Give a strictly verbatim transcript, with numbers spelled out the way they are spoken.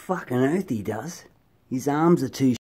fucking oath he does. His arms are too